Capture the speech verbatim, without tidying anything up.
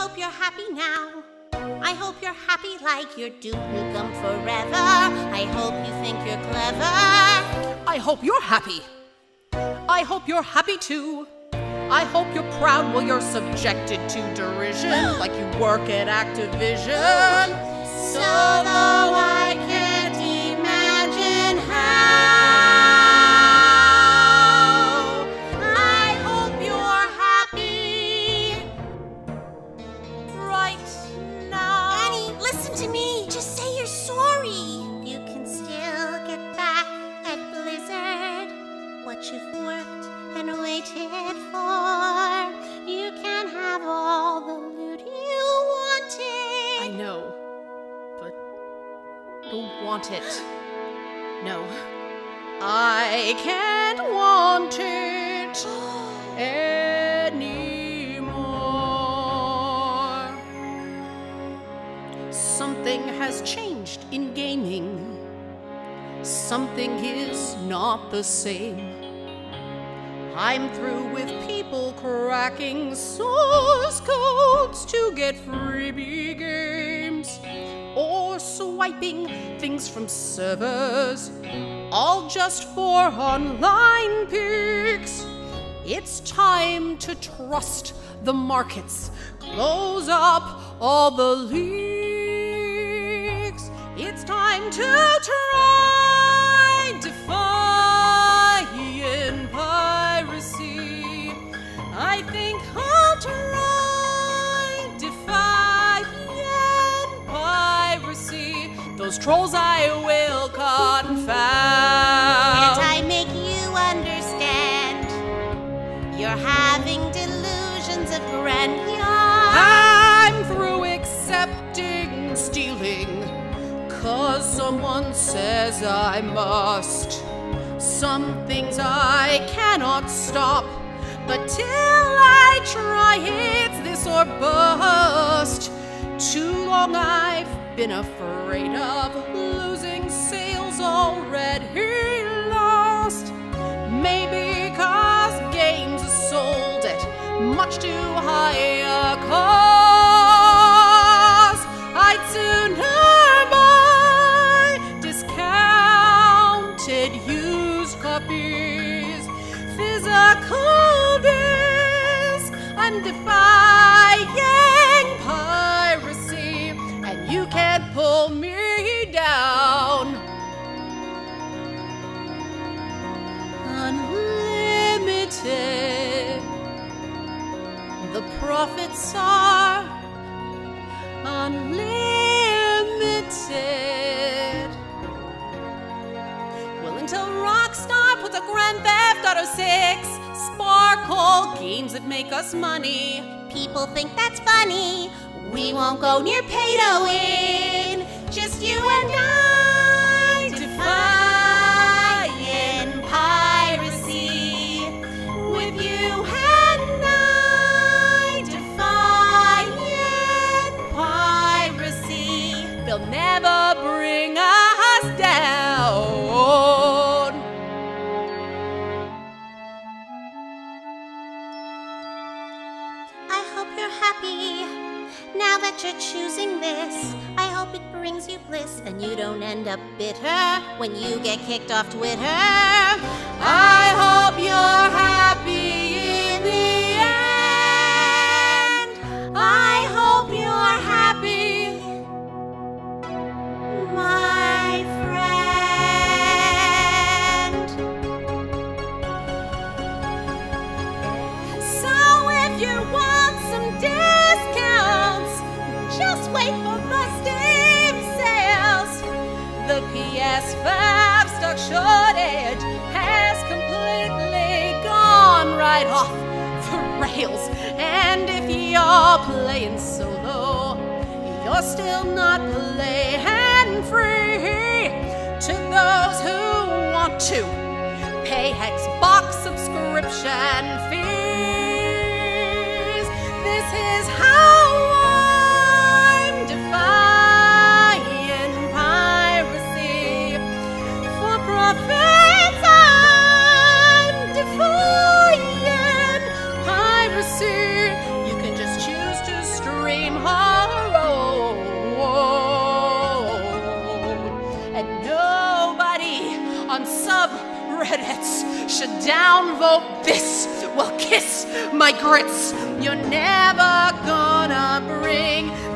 hope you're happy now. I hope you're happy like your Duke Nukem forever. I hope you think you're clever. I hope you're happy. I hope you're happy too. I hope you're proud while you're subjected to derision, like you work at Activision. So though I can't imagine how, I hope you're happy right now. Annie, listen to me. Just say you're sorry. You can still get back at Blizzard what you've worked and waited for. You can have all the loot you wanted. I know, but I don't want it. No, I can't want it anymore. Something has changed in gaming. Something is not the same. I'm through with people cracking source codes to get freebie games, or swiping things from servers, all just for online pics. It's time to trust the markets, close up all the leaks. It's time to try Defying Piracy. I think I'll try Defying Piracy. Those trolls I will confound. Can't I make you understand? You're having delusions of grandeur. I'm through accepting stealing, 'cause someone says I must. Some things I cannot stop, but till I try, it's this or bust. Too long I've been afraid of losing sales already lost. Maybe 'cause games are sold at much too high a cost. I'd sooner buy discounted used copies, physical disc. I'm defying piracy, and you can't pull me down. Unlimited, the profits are unlimited. Well, until Rockstar puts a Grand Theft Auto six Sparkle games that make us money. People think that's funny. We won't go near pay to win. Just you and I defying piracy. With you and I defying piracy. They'll never bring us down. I hope you're happy now that you're choosing this. I hope it brings you bliss and you don't end up bitter when you get kicked off Twitter. I hope you're happy in the end. I hope you're happy, my friend. So if you want some discounts, just wait for the Steam sales. The P S five stock shortage has completely gone right off the rails. And if you're playing solo, you're still not playing free. To those who want to pay Xbox subscription fees, this is how I'm defying piracy. For profits, I'm defying piracy. You can just choose to stream on subreddits should downvote this. Well, kiss my grits. You're never gonna bring